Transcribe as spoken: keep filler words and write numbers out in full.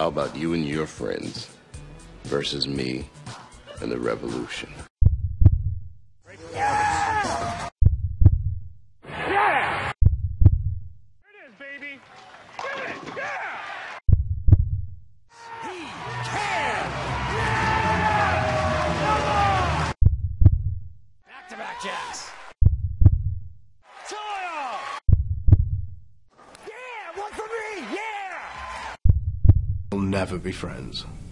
about you and your friends versus me and the revolution? Yeah! Yeah! There it is, baby. Get it! Yeah! He can! Yeah! Come on! Back-to-back jacks. Toil! Yeah! One for me! Yeah! We'll never be friends.